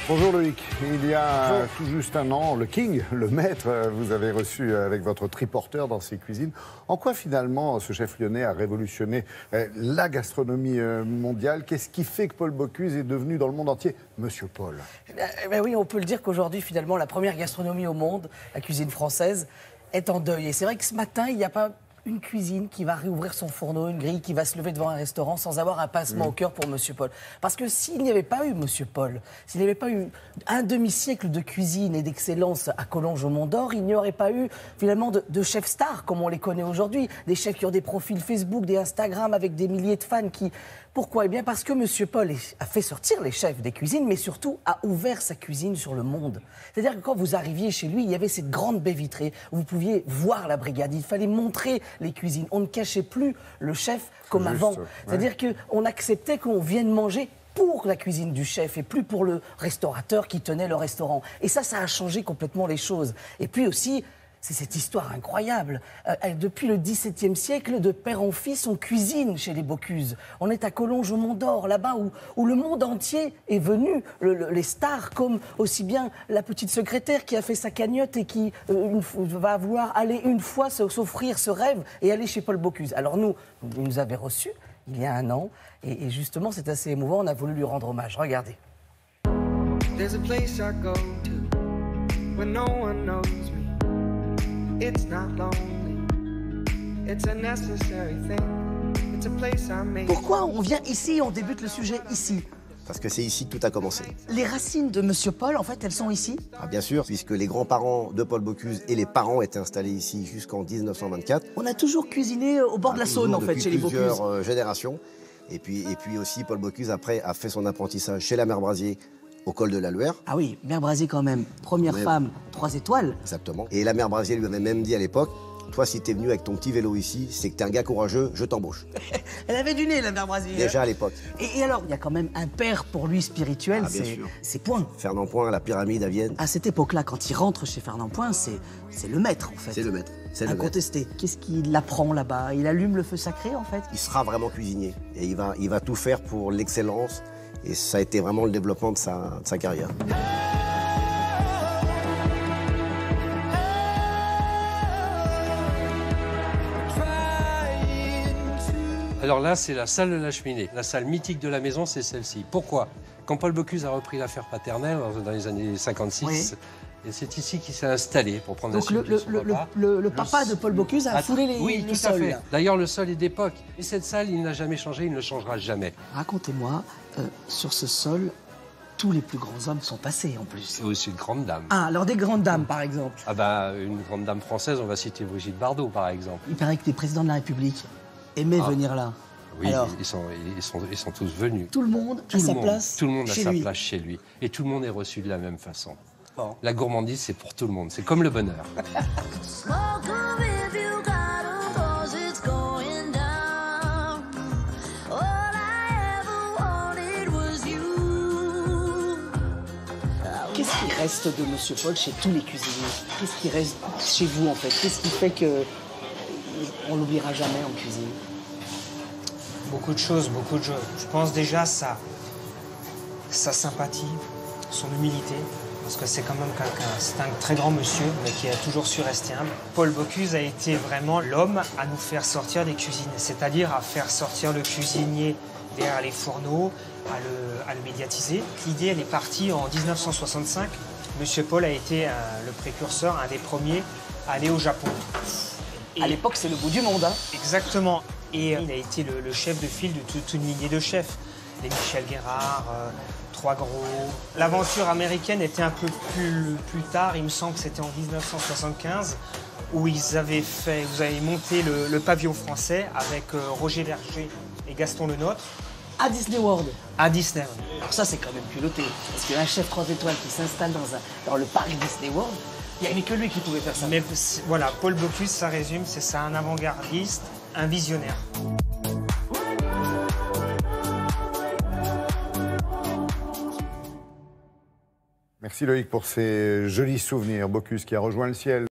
Bonjour Loïc, il y a tout juste un an, le King, le maître, vous avez reçu avec votre triporteur dans ses cuisines. En quoi finalement ce chef lyonnais a révolutionné la gastronomie mondiale? Qu'est-ce qui fait que Paul Bocuse est devenu dans le monde entier Monsieur Paul? Ben oui, on peut le dire qu'aujourd'hui finalement la première gastronomie au monde, la cuisine française, est en deuil. Et c'est vrai que ce matin, il n'y a pas une cuisine qui va réouvrir son fourneau, une grille qui va se lever devant un restaurant sans avoir un pincement au cœur pour Monsieur Paul. Parce que s'il n'y avait pas eu Monsieur Paul, s'il n'y avait pas eu un demi-siècle de cuisine et d'excellence à Collonges au Mont-d'Or, il n'y aurait pas eu finalement de chefs stars comme on les connaît aujourd'hui. Des chefs qui ont des profils Facebook, des Instagram avec des milliers de fans qui... Pourquoi? Eh bien parce que Monsieur Paul a fait sortir les chefs des cuisines, mais surtout a ouvert sa cuisine sur le monde. C'est-à-dire que quand vous arriviez chez lui, il y avait cette grande baie vitrée où vous pouviez voir la brigade. Il fallait montrer les cuisines. On ne cachait plus le chef comme avant. C'est-à-dire qu'on acceptait qu'on vienne manger pour la cuisine du chef et plus pour le restaurateur qui tenait le restaurant. Et ça a changé complètement les choses. Et puis aussi... C'est cette histoire incroyable. Depuis le XVIIe siècle, de père en fils, on cuisine chez les Bocuse. On est à Collonges au Mont-d'Or, là-bas où le monde entier est venu. Les stars, comme aussi bien la petite secrétaire qui a fait sa cagnotte et qui va vouloir aller une fois s'offrir ce rêve et aller chez Paul Bocuse. Alors nous, il nous avait reçus il y a un an et justement c'est assez émouvant, on a voulu lui rendre hommage. Regardez. There's a place I go to when no one knows me. It's not lonely. It's a necessary thing. It's a place I made. Pourquoi on vient ici, on débute le sujet ici? Parce que c'est ici que tout a commencé. Les racines de Monsieur Paul, en fait, elles sont ici? Ah, bien sûr, puisque les grands-parents de Paul Bocuse et les parents étaient installés ici jusqu'en 1924. On a toujours cuisiné au bord de la Saône, en fait, chez les Bocuse. Plusieurs générations. Et puis aussi, Paul Bocuse, après, a fait son apprentissage chez la mère Brasier, au col de la Luère. Ah oui, mère Brasier quand même. Première femme, 3 étoiles. Exactement. Et la mère Brasier lui avait même dit à l'époque, toi, si t'es venu avec ton petit vélo ici, c'est que t'es un gars courageux, je t'embauche. Elle avait du nez, la mère Brasier. Déjà à l'époque. Et alors, il y a quand même un père pour lui spirituel, c'est Point. Fernand Point, la pyramide à Vienne. À cette époque-là, quand il rentre chez Fernand Point, c'est le maître, en fait. C'est le maître. Incontesté. Qu'est-ce qu'il apprend là-bas? Il allume le feu sacré, en fait? Il sera vraiment cuisinier. Et il va tout faire pour l'excellence. Et ça a été vraiment le développement de sa carrière. Alors là, c'est la salle de la cheminée. La salle mythique de la maison, c'est celle-ci. Pourquoi? Quand Paul Bocuse a repris l'affaire paternelle, dans les années 56, et c'est ici qu'il s'est installé pour prendre la suite de son repas. Le papa de Paul Bocuse a foulé le sol. Oui, tout à fait. D'ailleurs, le sol est d'époque. Et cette salle, il n'a jamais changé, il ne changera jamais. Racontez-moi, sur ce sol, tous les plus grands hommes sont passés en plus. C'est aussi une grande dame. Ah, alors des grandes dames, par exemple. Ah bah, une grande dame française, on va citer Brigitte Bardot, par exemple. Il paraît que les présidents de la République aimaient venir là. Oui, alors, ils sont tous venus. Tout le monde a sa place Tout le monde a sa place chez lui. Et tout le monde est reçu de la même façon. Bon. La gourmandise, c'est pour tout le monde. C'est comme le bonheur. Qu'est-ce qui reste de Monsieur Paul chez tous les cuisiniers? Qu'est-ce qui reste chez vous, en fait? Qu'est-ce qui fait qu'on l'oubliera jamais en cuisine? Beaucoup de choses, beaucoup de choses. Je pense déjà sa sympathie, son humilité, parce que c'est quand même quelqu'un, c'est un très grand monsieur, mais qui a toujours su rester humble. Paul Bocuse a été vraiment l'homme à nous faire sortir des cuisines, c'est-à-dire à faire sortir le cuisinier derrière les fourneaux, à le médiatiser. L'idée, elle est partie en 1965. Monsieur Paul a été le précurseur, un des premiers à aller au Japon. À l'époque, c'est le bout du monde, hein. Exactement. Et il a été le chef de file de toute une lignée de chefs. Les Michel Guérard, Trois Gros. L'aventure américaine était un peu plus tard, il me semble que c'était en 1975, où vous avez monté le pavillon français avec Roger Verger et Gaston Lenôtre. À Disney World. À Disney. Alors ça, c'est quand même culotté. Parce qu'un chef 3 étoiles qui s'installe dans le parc Disney World, il n'y avait que lui qui pouvait faire ça. Mais voilà, Paul Bocuse, ça résume, c'est ça, un avant-gardiste, un visionnaire. Merci Loïc pour ces jolis souvenirs. Bocuse qui a rejoint le ciel.